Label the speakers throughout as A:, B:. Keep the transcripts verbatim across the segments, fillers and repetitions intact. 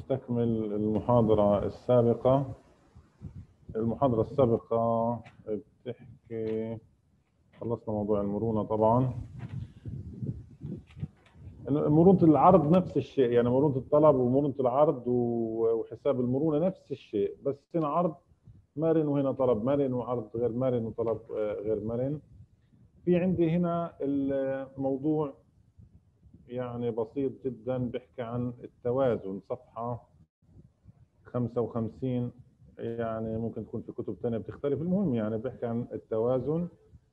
A: نستكمل المحاضرة السابقة. المحاضرة السابقة بتحكي، خلصنا موضوع المرونة طبعا. مرونة العرض نفس الشيء، يعني مرونة الطلب ومرونة العرض وحساب المرونة نفس الشيء، بس هنا عرض مرن وهنا طلب مرن وعرض غير مرن وطلب غير مرن. في عندي هنا الموضوع يعني بسيط جدا، بيحكي عن التوازن، صفحة خمسة وخمسين، يعني ممكن تكون في كتب تانية بتختلف، المهم يعني بيحكي عن التوازن.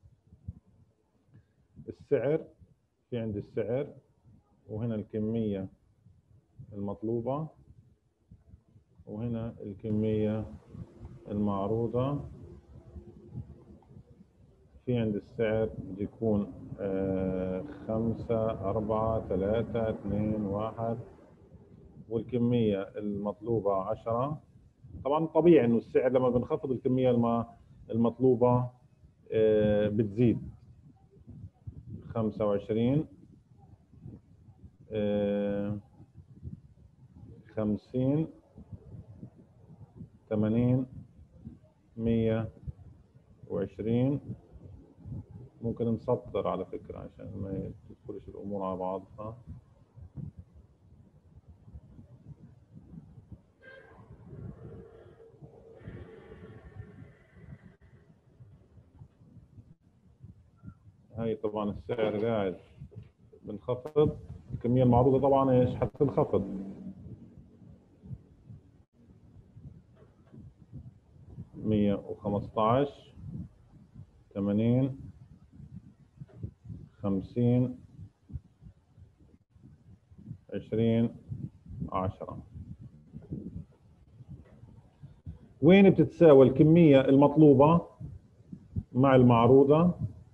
A: السعر، في عندي السعر وهنا الكمية المطلوبة وهنا الكمية المعروضة. في عندي السعر بده يكون آه خمسة أربعة ثلاثة اثنين واحد، والكمية المطلوبة عشرة. طبعا طبيعي انه السعر لما بنخفض الكمية المطلوبة آه بتزيد. خمسة وعشرين، آه خمسين، ثمانين، مية وعشرين. ممكن نسطر على فكرة عشان ما تدخلش الأمور على بعضها. هاي طبعا السعر قاعد بنخفض، الكمية المعروضة طبعا ايش حتنخفض. مية وخمستاشر، ثمانين، خمسين، عشرين، عشرة. وين بتتساوي الكمية المطلوبة مع المعروضة؟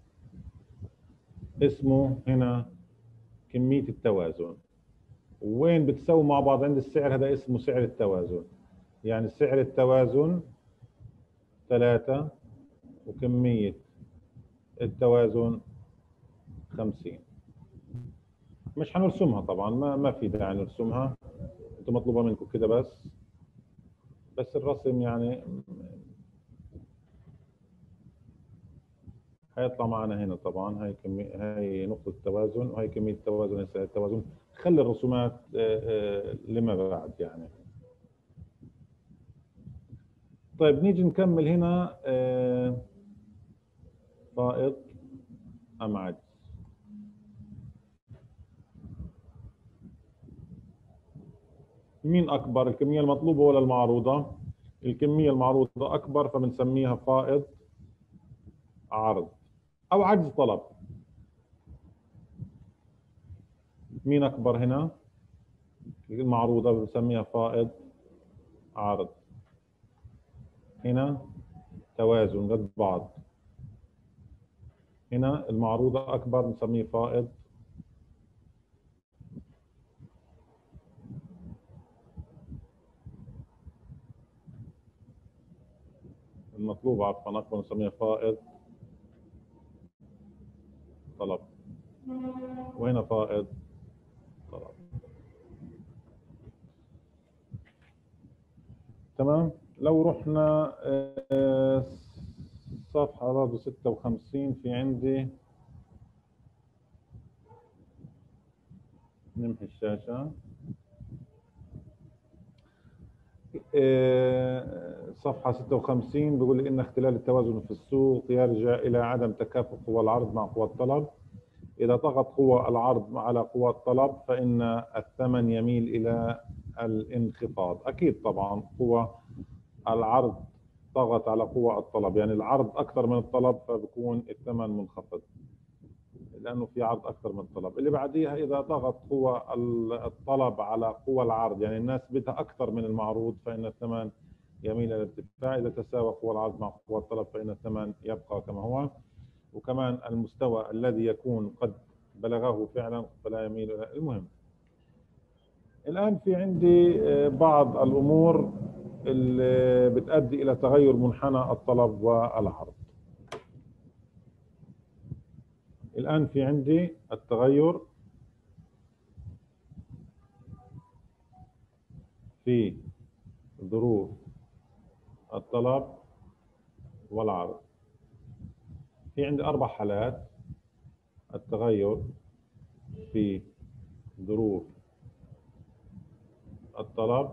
A: اسمه هنا كمية التوازن. وين بتساوي مع بعض عند السعر؟ هذا اسمه سعر التوازن. يعني سعر التوازن ثلاثة وكمية التوازن خمسين. مش هنرسمها طبعا، ما ما في داعي نرسمها، انتم مطلوبة منكم كده بس بس الرسم يعني هيطلع معنا هنا. طبعا هاي كمية، هاي نقطة التوازن وهي كمية التوازن، هي سعر التوازن. خلي الرسومات لما بعد يعني. طيب نيجي نكمل هنا. فائض أم عجز؟ مين أكبر، الكمية المطلوبة ولا المعروضة؟ الكمية المعروضة أكبر فبنسميها فائض عرض أو عجز طلب. مين أكبر هنا؟ المعروضة بنسميها فائض عرض. هنا توازن قد بعض. هنا المعروضة أكبر بنسميه فائض المطلوب عفوا أكبر بنسميها فائض طلب. وهنا فائض طلب. تمام. لو رحنا صفحة برضه ستة وخمسين، في عندي نمحي الشاشة. صفحة ستة وخمسين بيقول لي إن اختلال التوازن في السوق يرجع إلى عدم تكافؤ قوى العرض مع قوى الطلب. إذا طغت قوى العرض على قوى الطلب فإن الثمن يميل إلى الانخفاض. أكيد طبعا قوى العرض طغت على قوى الطلب، يعني العرض أكثر من الطلب فبكون الثمن منخفض لأنه في عرض أكثر من الطلب. اللي بعديها إذا طغت قوى الطلب على قوى العرض، يعني الناس بدها أكثر من المعروض، فإن الثمن يميل إلى الارتفاع. إذا تساوى قوى العرض مع قوى الطلب فإن الثمن يبقى كما هو. وكمان المستوى الذي يكون قد بلغه فعلا فلا يميل إلى. المهم الآن في عندي بعض الأمور اللي بتؤدي إلى تغير منحنى الطلب والعرض. الآن في عندي التغير في ظروف الطلب والعرض. في عندي أربع حالات: التغير في ظروف الطلب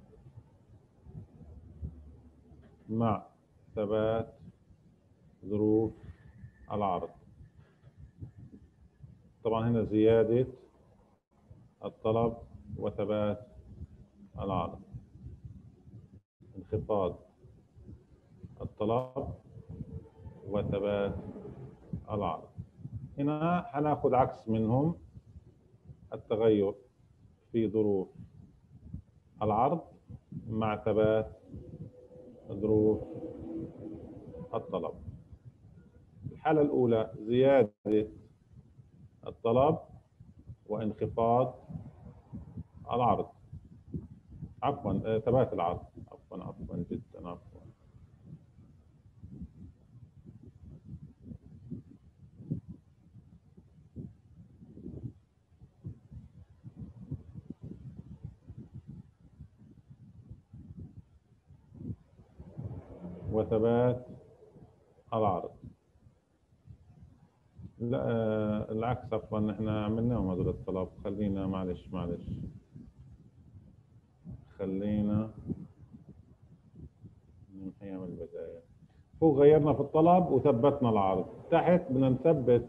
A: مع ثبات ظروف العرض. طبعا هنا زيادة الطلب وثبات العرض، انخفاض الطلب وثبات العرض. هنا هناخد عكس منهم: التغير في ظروف العرض مع ثبات ظروف الطلب. الحالة الأولى زيادة الطلب وانخفاض العرض، عفوا آه، ثبات العرض، عفوا عفوا جدا عفوا. وثبات العرض. لا آه، العكس، عفوا احنا عملناهم هذول الطلب. خلينا معلش معلش خلينا من ايام البداية. فوق غيرنا في الطلب وثبتنا العرض، تحت بدنا نثبت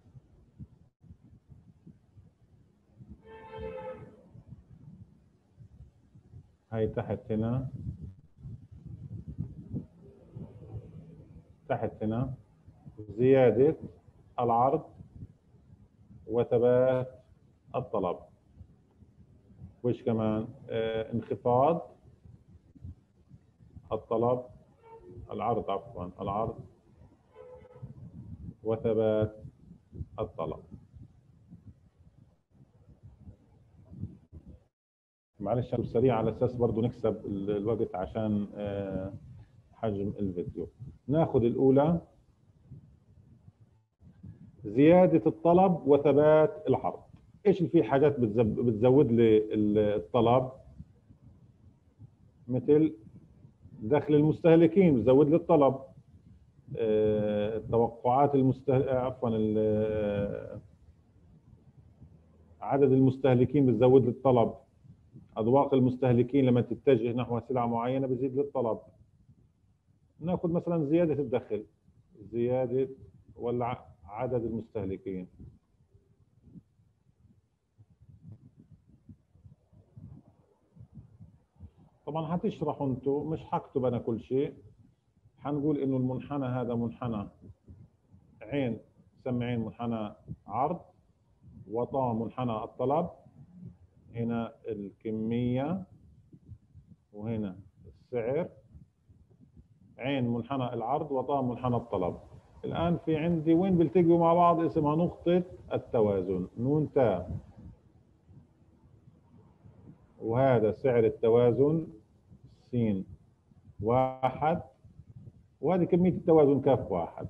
A: هاي تحت هنا، تحت هنا زيادة العرض وثبات الطلب. وش كمان؟ آه انخفاض الطلب، العرض عفوا، العرض وثبات الطلب. معلش سريع على اساس برضو نكسب الوقت عشان آه حجم الفيديو. ناخذ الاولى: زيادة الطلب وثبات العرض. ايش اللي في حاجات بتزود لي الطلب؟ مثل دخل المستهلكين بتزود لي الطلب، آه، توقعات المستهلك عفوا آه، عدد المستهلكين بتزود لي الطلب، اذواق المستهلكين لما تتجه نحو سلعة معينة بزيد لي الطلب. ناخذ مثلا زيادة الدخل، زيادة ولا عدد المستهلكين. طبعا هتشرحوا انتم، مش هكتب انا كل شيء. هنقول انه المنحنى هذا منحنى عين، سمي عين منحنى عرض، وطا منحنى الطلب، هنا الكمية وهنا السعر، عين منحنى العرض وطا منحنى الطلب. الآن في عندي وين بيلتقوا مع بعض اسمها نقطة التوازن، نون تاء، وهذا سعر التوازن سين واحد، وهذه كمية التوازن كاف واحد.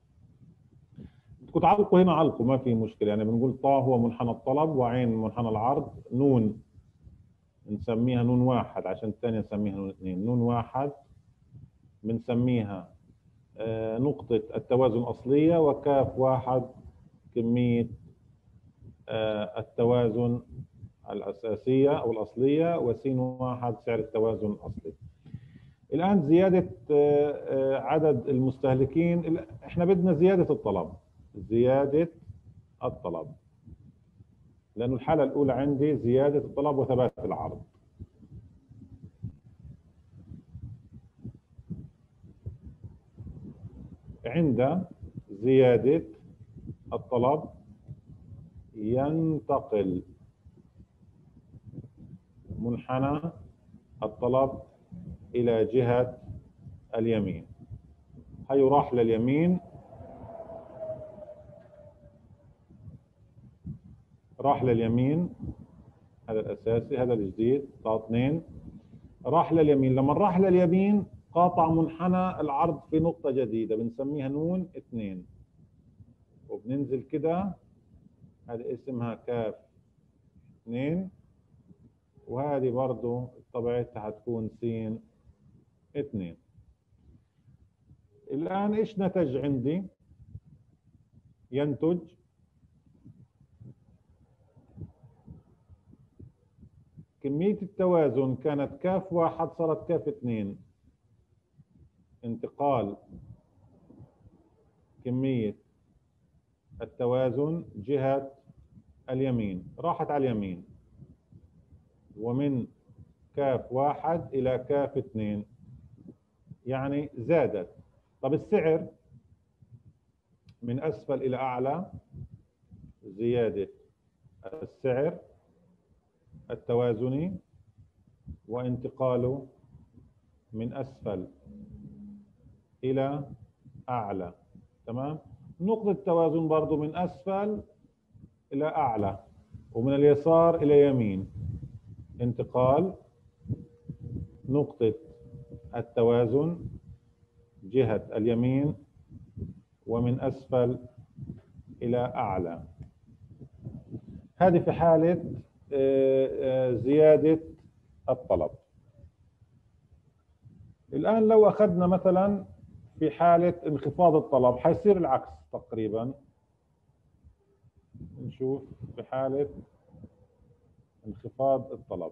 A: بدكم تعلقوا هنا علقوا ما في مشكلة، يعني بنقول طا هو منحنى الطلب وعين منحنى العرض، نون نسميها نون واحد عشان الثانية نسميها نون اثنين. نون واحد بنسميها آه نقطة التوازن الأصلية، وكاف واحد كمية آه التوازن الأساسية أو الأصلية، وسين واحد سعر التوازن الأصلي. الآن زيادة آه آه عدد المستهلكين، احنا بدنا زيادة الطلب، زيادة الطلب، لأن الحالة الأولى عندي زيادة الطلب وثبات العرض. عند زيادة الطلب ينتقل منحنى الطلب إلى جهة اليمين، هي راح لليمين، راح لليمين، هذا الأساسي، هذا الجديد طا اثنين، راح لليمين. لما راح لليمين قاطع منحنى العرض في نقطة جديدة بنسميها نون اثنين، وبننزل كده، هذا اسمها كاف اثنين، وهذه برضو طبيعتها هتكون س اثنين. الآن إيش نتج عندي؟ ينتج كمية التوازن كانت كاف واحد صارت كاف اثنين، انتقال كمية التوازن جهة اليمين راحت على اليمين، ومن كاف واحد إلى كاف اثنين يعني زادت. طب السعر من أسفل إلى أعلى، زيادة السعر التوازني وانتقاله من أسفل إلى أعلى. تمام. نقطة التوازن برضو من أسفل إلى أعلى ومن اليسار إلى يمين، انتقال نقطة التوازن جهة اليمين ومن أسفل إلى أعلى. هذه في حالة زيادة الطلب. الآن لو أخذنا مثلا في حالة انخفاض الطلب حيصير العكس تقريبا. نشوف في حالة انخفاض الطلب.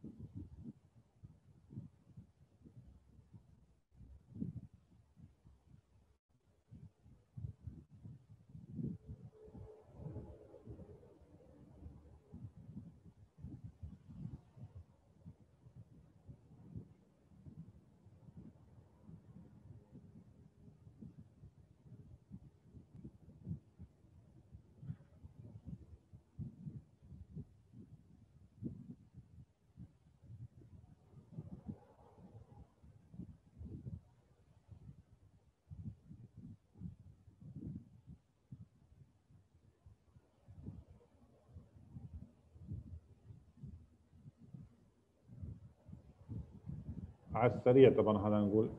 A: على السريع طبعا هذا نقول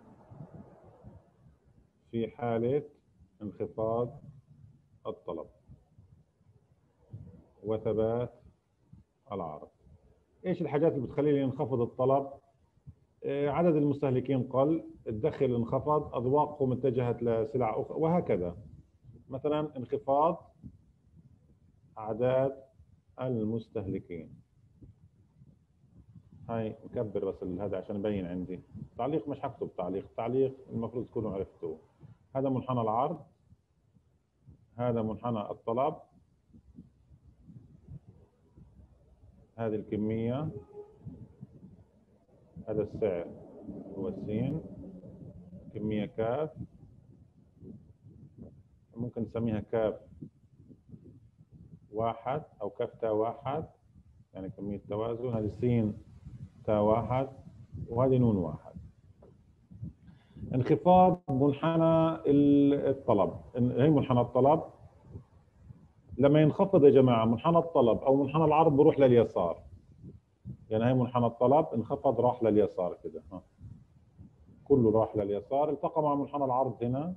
A: في حالة انخفاض الطلب وثبات العرض. ايش الحاجات اللي بتخلي ينخفض الطلب؟ عدد المستهلكين قل، الدخل انخفض، اذواقهم اتجهت لسلع اخرى، وهكذا. مثلا انخفاض اعداد المستهلكين. هاي مكبر بس هذا عشان يبين عندي. تعليق مش هكتب تعليق، تعليق المفروض تكونوا عرفتوه. هذا منحنى العرض، هذا منحنى الطلب، هذه الكمية، هذا السعر هو السين، كمية كاف، ممكن نسميها كاف واحد أو كاف تا واحد يعني كمية توازن. هذه سين تا واحد وهذه نون واحد. انخفاض منحنى الطلب، هي منحنى الطلب لما ينخفض يا جماعة منحنى الطلب أو منحنى العرض بروح لليسار. يعني هي منحنى الطلب انخفض راح لليسار كده، ها كله راح لليسار، التقى مع منحنى العرض هنا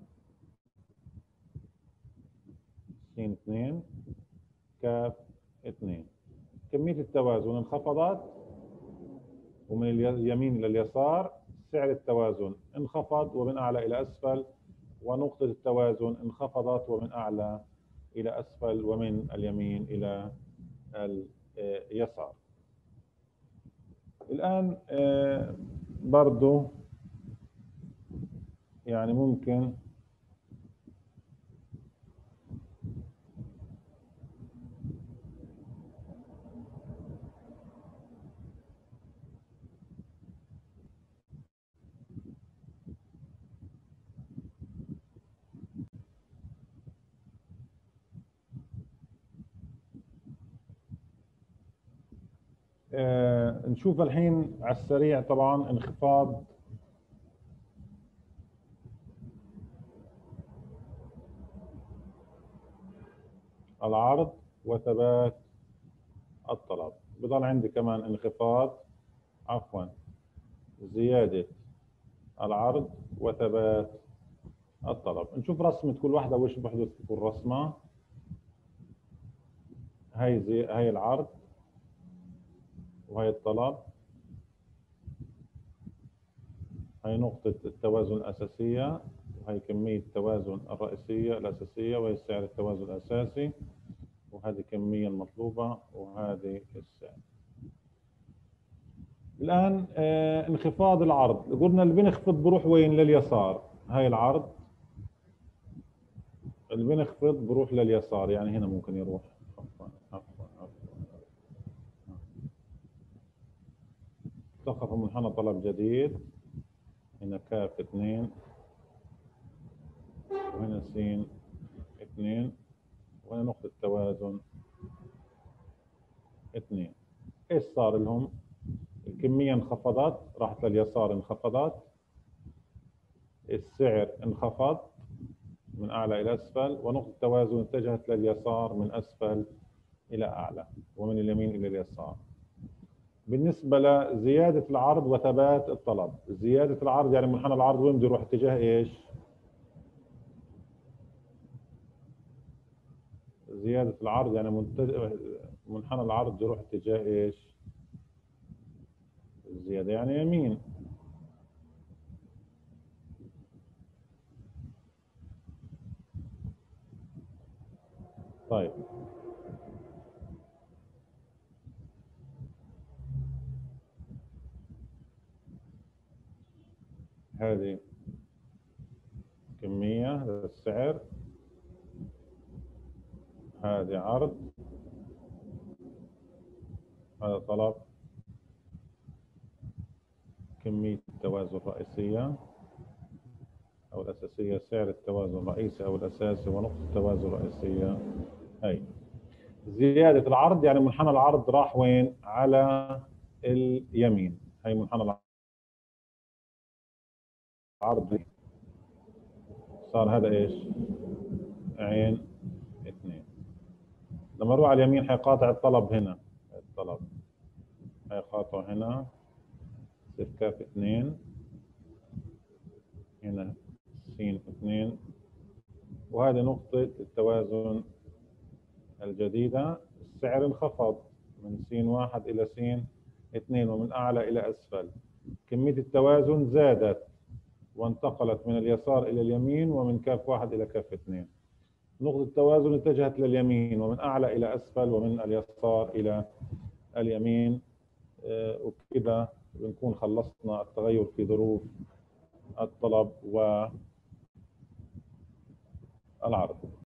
A: سين اثنين كاف اثنين. كمية التوازن انخفضت ومن اليمين إلى اليسار، سعر التوازن انخفض ومن أعلى إلى أسفل، ونقطة التوازن انخفضت ومن أعلى إلى أسفل ومن اليمين إلى اليسار. الآن برضو يعني ممكن آه نشوف الحين على السريع طبعا انخفاض العرض وثبات الطلب. بضل عندي كمان انخفاض عفوا زيادة العرض وثبات الطلب. نشوف رسمة كل واحدة وش بحدث في كل رسمة. هاي زي هاي العرض وهي الطلب. هي نقطة التوازن الأساسية، وهي كمية التوازن الرئيسية الأساسية، وهي سعر التوازن الأساسي، وهذه الكمية المطلوبة، وهذه السعر. الآن آه انخفاض العرض، قلنا اللي بنخفض بروح وين؟ لليسار. هاي العرض اللي بنخفض بروح لليسار، يعني هنا ممكن يروح. عفوا عفوا عفوا سقط منحنى طلب جديد، هنا كاف اثنين، وهنا سين اثنين، وهنا نقطة توازن اثنين. ايش صار لهم؟ الكمية انخفضت، راحت لليسار انخفضت، السعر انخفض من أعلى إلى أسفل، ونقطة التوازن اتجهت لليسار من أسفل إلى أعلى، ومن اليمين إلى اليسار. بالنسبة لزيادة العرض وثبات الطلب، زيادة العرض يعني منحنى العرض وين بده يروح؟ اتجاه ايش؟ زيادة العرض يعني منحنى العرض بده يروح اتجاه ايش؟ الزيادة يعني يمين. طيب هذه كمية للسعر، هذه عرض، هذا طلب، كمية التوازن الرئيسية أو الأساسية، سعر التوازن الرئيسي أو الأساسي، ونقطة التوازن الرئيسية. هي زيادة العرض يعني منحنى العرض راح وين؟ على اليمين. هي منحنى العرض صار هذا ايش؟ عين اثنين. لما اروح على اليمين حيقاطع الطلب هنا، الطلب حيقاطع هنا، يصير كاف اثنين، هنا سين اثنين، وهذه نقطة التوازن الجديدة. السعر انخفض من سين واحد إلى سين اثنين، ومن أعلى إلى أسفل. كمية التوازن زادت وانتقلت من اليسار إلى اليمين، ومن كاف واحد إلى كاف اثنين. نقطة التوازن اتجهت لليمين، ومن أعلى إلى أسفل، ومن اليسار إلى اليمين. وكذا بنكون خلصنا التغير في ظروف الطلب والعرض.